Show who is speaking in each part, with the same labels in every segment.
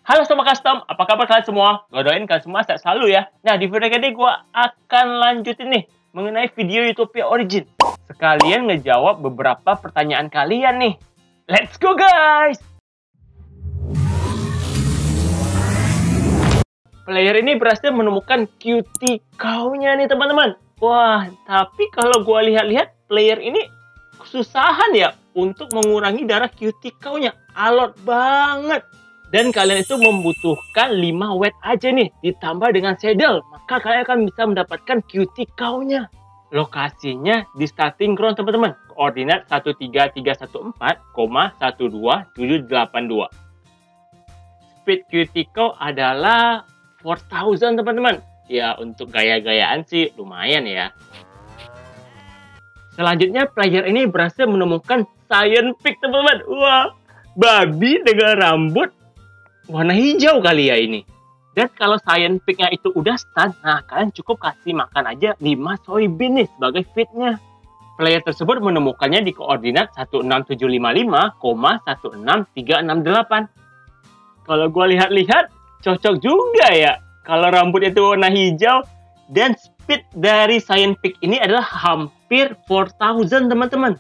Speaker 1: Halo Sobat Custom, apa kabar kalian semua? Gue doain kalian semua sehat selalu ya. Nah, di video kali ini gue akan lanjutin nih mengenai video Utopia Origin. Sekalian ngejawab beberapa pertanyaan kalian nih. Let's go guys! Player ini berhasil menemukan cutie cow-nya nih teman-teman. Wah, tapi kalau gue lihat-lihat player ini kesusahan ya untuk mengurangi darah cutie cow-nya. Alot banget. Dan kalian itu membutuhkan 5 wet aja nih, ditambah dengan saddle. Maka kalian akan bisa mendapatkan cutie cow-nya. Lokasinya di starting ground teman-teman. Koordinat 13314,12782. Speed cutie cow adalah 4000 teman-teman. Ya untuk gaya-gayaan sih lumayan ya. Selanjutnya player ini berhasil menemukan Science Pig teman-teman. Wah, babi dengan rambut warna hijau kali ya ini. Dan kalau Science Pig-nya itu udah stun, nah kalian cukup kasih makan aja 5 soybean nih sebagai feed-nya. Player tersebut menemukannya di koordinat 16755,16368. Kalau gue lihat-lihat, cocok juga ya. Kalau rambutnya itu warna hijau, dan speed dari Science Pig ini adalah hampir 4000 teman-teman.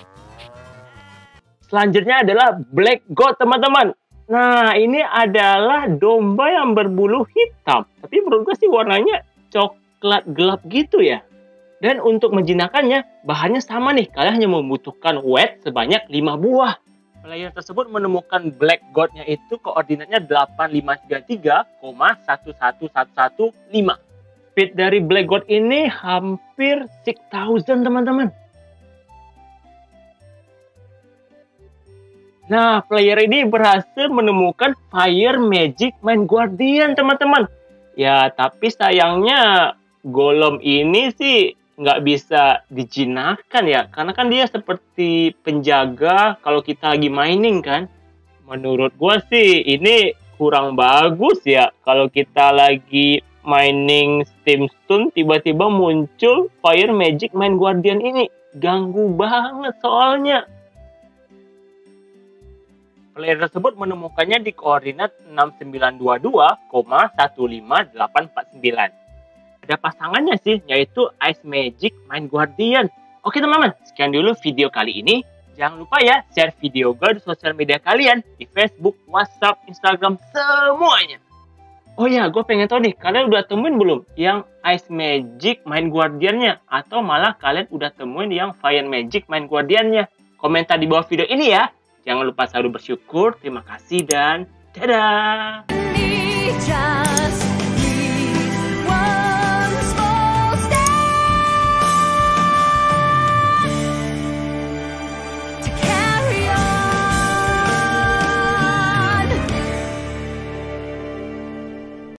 Speaker 1: Selanjutnya adalah Black Goat teman-teman. Nah, ini adalah domba yang berbulu hitam. Tapi menurut gue sih warnanya coklat gelap gitu ya. Dan untuk menjinakkannya, bahannya sama nih. Kalian hanya membutuhkan wet sebanyak 5 buah. Player tersebut menemukan Black Goat-nya itu koordinatnya 8533,11115. Speed dari Black Goat ini hampir 6000 teman-teman. Nah, player ini berhasil menemukan Fire Magic Mind Guardian, teman-teman. Ya, tapi sayangnya golem ini sih nggak bisa dijinakkan ya. Karena kan dia seperti penjaga kalau kita lagi mining kan. Menurut gua sih ini kurang bagus ya. Kalau kita lagi mining Steamstone, tiba-tiba muncul Fire Magic Mind Guardian ini. Ganggu banget soalnya. Player tersebut menemukannya di koordinat 6922,15849. Ada pasangannya sih, yaitu Ice Magic Mind Guardian. Oke teman-teman, sekian dulu video kali ini. Jangan lupa ya, share video gue di sosial media kalian. Di Facebook, WhatsApp, Instagram, semuanya. Oh ya, gue pengen tahu nih, kalian udah temuin belum yang Ice Magic Mind Guardian-nya? Atau malah kalian udah temuin yang Fire Magic Mind Guardian-nya? Komentar di bawah video ini ya. Jangan lupa selalu bersyukur. Terima kasih dan dadah.